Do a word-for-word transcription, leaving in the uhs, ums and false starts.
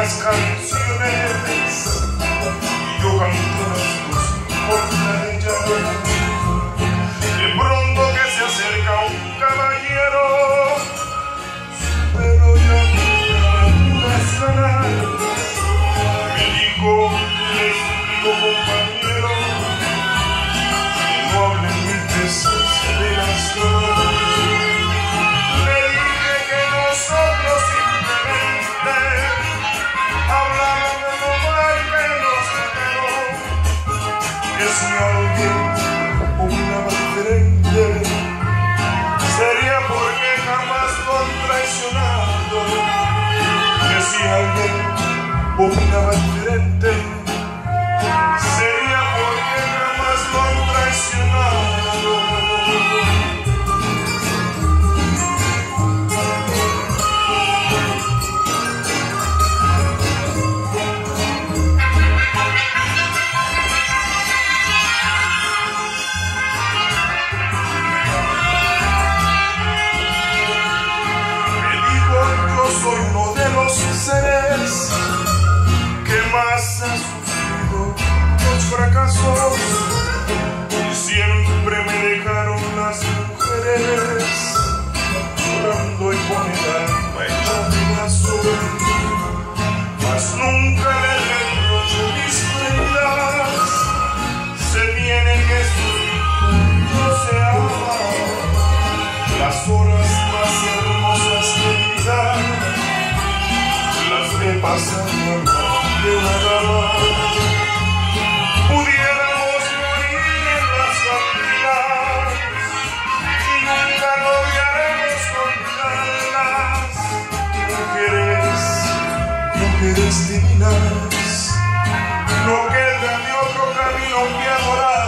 las canciones y yo canto las dos contra ella. De pronto que se acerca un caballero, pero ya con las ganas, me dijo, le suplico compañero, que no hablen mil veces de las dos. Le dije que nosotros simplemente hablamos de lo mal que nos quedó, que si alguien opinaba diferente sería porque jamás lo han traicionado, que si alguien opinaba diferente sería porque jamás lo han traicionado. Soy uno de los seres que más ha sufrido los fracasos y siempre me dejaron las mujeres llorando y con el alma hecha pedazos, mas nunca le reprocho mis heridas. Se tiene que sufrir, no se ama. Las horas más hermosas de mi vida las que pasan de una dama. Pudiéramos morir en las cantinas y nunca lograremos contarlas. Mujeres, mujeres divinas, no queda de otro camino que adorar.